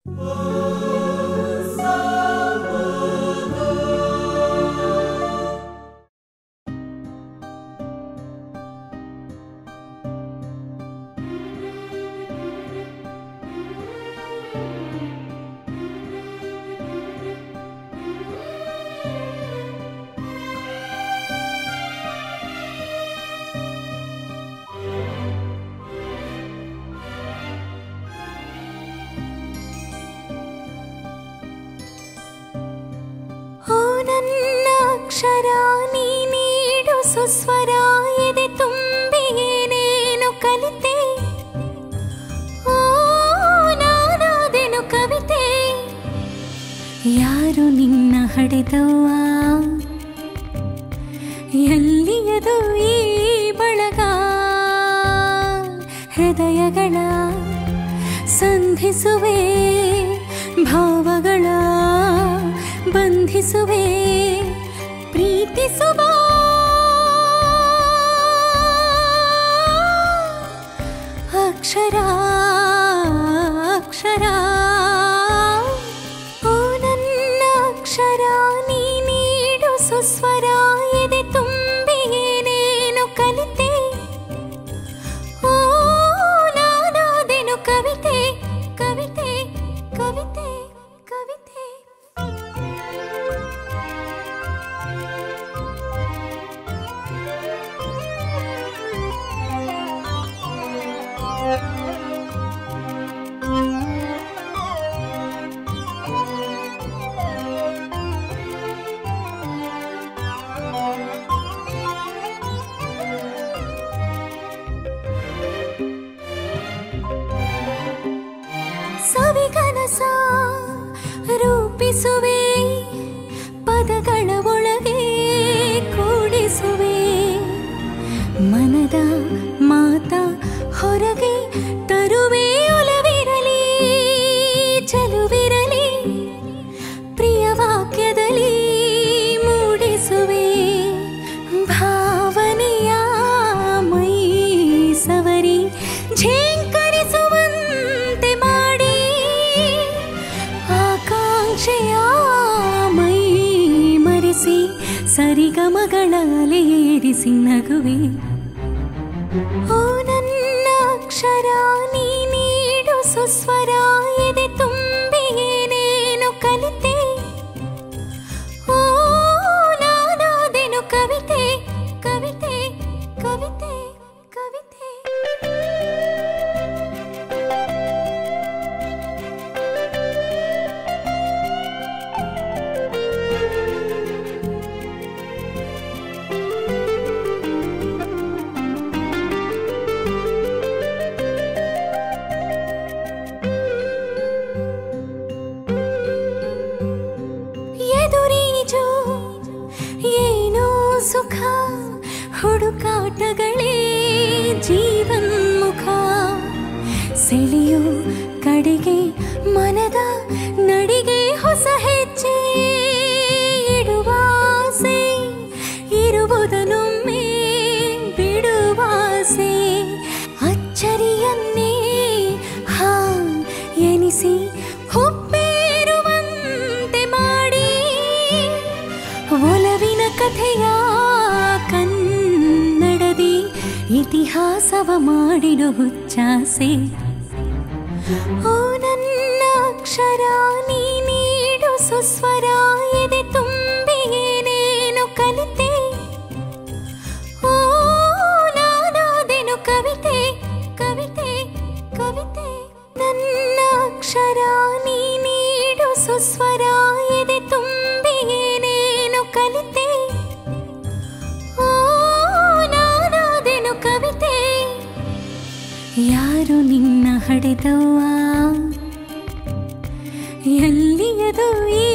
ಅಕ್ಷರ ನೀಡು ಸುಸ್ವರ ಎದೆ ತುಂಬಿ ಏನೇನು ಕಲಿತೆ ಓ ನಾನಾದೆನು ಕವಿತೆ ಯಾರು ನಿನ್ನ ಹಡೆದವ್ವ ಎಲ್ಲಿಯದು ಈ ಬಳಗ ಹೃದಯಗಳ ಸಂಧಿಸುವೆ ಭಾವಗಳ ಬಂಧಿಸುವೆ ಪ್ರೀತಿಸುವ ಅಕ್ಷರ ಅಕ್ಷರ ಓ ನನ್ನ ಅಕ್ಷರ ನೀ ನೀಡು ಸುಸ್ವರ ಎದೆ ತುಂಬಿ ಏನೇನು ಕಲಿತೆ ಓ ನಾನಾದೆನು ಕವಿತೆ ಕವಿತೆ ಕವಿತೆ ಕವಿತೆ ಸವಿಗನಸ ರೂಪಿಸುವೆ ಪದಗಳ ಒಳಗೆ ಕೂಡಿಸುವೆ ಮನದ ಮಾತ ಹೊರಗೆ ತರುವೆ ಒಲವಿರಲಿ ಚಲುವಿರಲಿ ಪ್ರಿಯ ವಾಕ್ಯದಲ್ಲಿ ಮೂಡಿಸುವೆ ಭಾವನೆಯ ಮೈ ಸವರಿ ಝೇಂಕರಿಸುವಂತೆ ಮಾಡಿ ಆಕಾಂಕ್ಷೆಯ ಮೈ ಮರೆಸಿ ಸರಿಗಮಗಳ ಅಲೆಯೇರಿಸಿ ನಗುವೆ ಓ ನನ್ನ ಅಕ್ಷರ ನೀ ನೀಡು ಸುಸ್ವರ ಎದೆ ತುಂಬಿ ಏನೇನು ಕಲಿತೆ ಓ ನಾನಾದೆನು ಕವಿತೆ ಕವಿತೆ ಕವಿತೆ ಕವಿತೆ ಎದುರೀಜು ಏನೋ ಸುಖ ಹುಡುಕಾಟಗಳೇ ಜೀವನ್ಮುಖ ಸೆಳೆಯೋ ಕಡೆಗೆ ಮನದ ನಡಿಗೆ ಹೊಸ ಹೆಜ್ಜೆ ಇಡುವಾಸೆ ಇರುವುದನ್ನೊಮ್ಮೆ ಬಿಡುವಾಸೆ ಅಚ್ಚರಿಯನ್ನೇ ಹಾ ಎನಿಸಿ ಹುಬ್ಬೇರುವಂತೆ ಮಾಡಿ ಒಲವಿನ ಕಥೆಯ ಕನ್ನಡದಿ ಇತಿಹಾಸವ ಮಾಡಿರೋ ಹುಚ್ಚಾಸೆ ಓ ನನ್ನ ಅಕ್ಷರ ನೀ ನೀಡು ಸುಸ್ವರ ಎದೆ ತುಂಬಿ ಏನೇನು ಕಲಿತೆ ಓ ನಾನಾದೆನು ಕವಿತೆ ಕವಿತೆ ಕವಿತೆ ನನ್ನ ಅಕ್ಷರ ನೀ ನೀಡು ಸುಸ್ವರ ಎದೆ ತುಂಬಿ ಏನೇನು ಕಲಿತೆ ಓ ನಾನಾದೆನು ಕವಿತೆ ಯಾರು ನಿನ್ನ ಹಡೆದವ್ವ ಎಲ್ಲಿಯದು ಈ